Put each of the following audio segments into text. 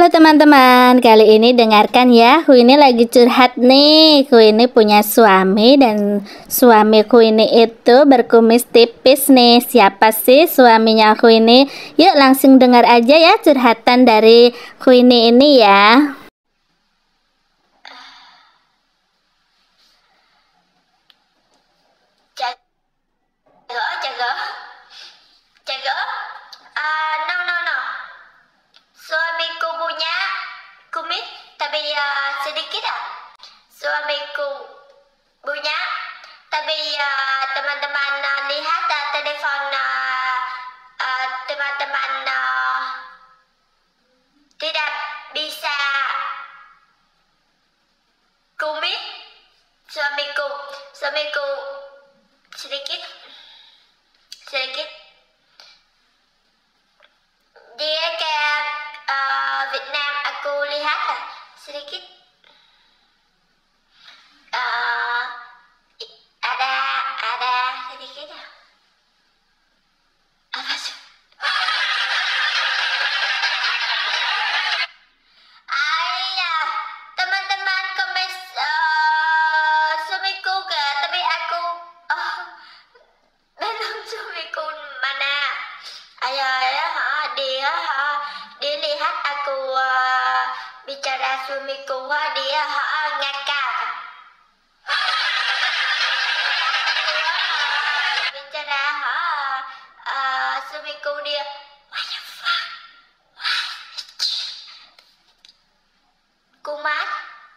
Halo teman-teman, kali ini dengarkan ya, Queenie lagi curhat nih. Queenie punya suami dan suami Queenie itu berkumis tipis nih. Siapa sih suaminya Queenie? Yuk langsung dengar aja ya curhatan dari Queenie ini ya. Jago. No. Suamiku punya kumis tapi sedikit Suamiku punya tapi teman-teman lihat telepon teman-teman tidak bisa kumis. Suamiku sedikit dia kayak Vietnam. Aku lihat sedikit ada sedikit apa sih? Teman-teman komen suamiku ke, tapi aku belum suamiku mana. Dia lihat aku bicara suamiku, dia ngakak. Bicara suamiku, dia what the fuck? Kumat.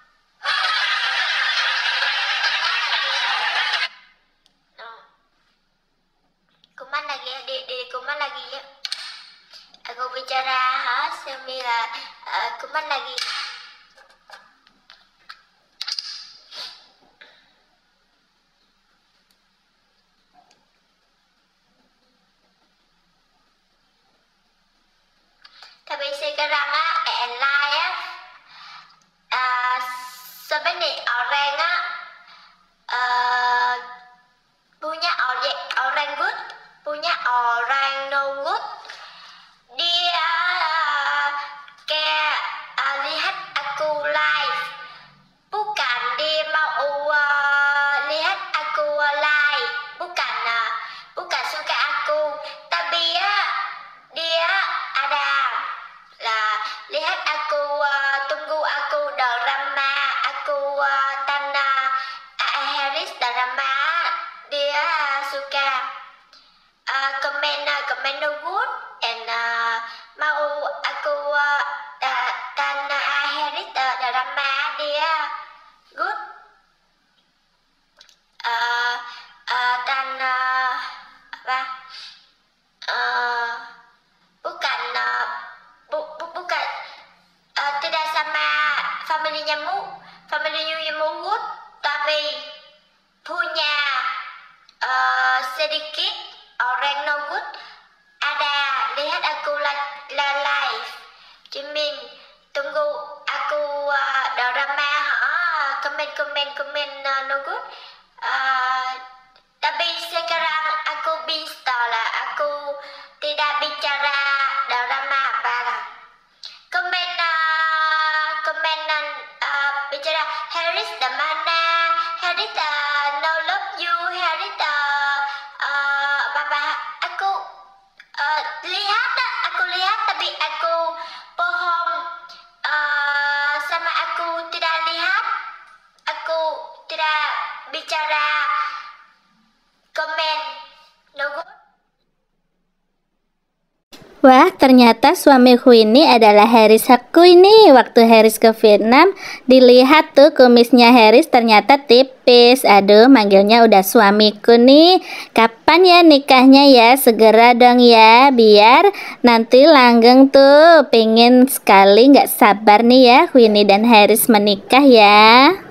No. Kumat lagi ya, di kumat lagi ya. Aku bicara suami kumat lagi. Tapi sekarang online sebenarnya orang punya orang good, punya orang no good. Dia kayak lihat aku live, bukan dia mau lihat aku live, bukan suka aku, tapi dia ada lah lihat aku tunggu aku drama, aku tanah Harris drama. Dia suka komen no good and mau aku tanah Harris drama. Dia good tanah apa bukan tidak sama familinya good, tapi punya sedikit orang no good. Ada lihat aku live, Jimin tunggu aku drama komen no good. Tapi sekarang aku bisa lah, aku tidak bicara drama apa lah. Komen bicara Harris the mana, Harris no love you, Harris apa aku lihat tapi aku bohong sama aku tidak lihat, aku tidak bicara komen no good. Wah, ternyata suami Queenie adalah Harris Queenie. Waktu Harris ke Vietnam, dilihat tuh kumisnya Harris ternyata tipis. Aduh, manggilnya udah suamiku nih. Kapan ya nikahnya ya? Segera dong ya, biar nanti langgeng tuh. Pengen sekali, nggak sabar nih ya Queenie dan Harris menikah ya.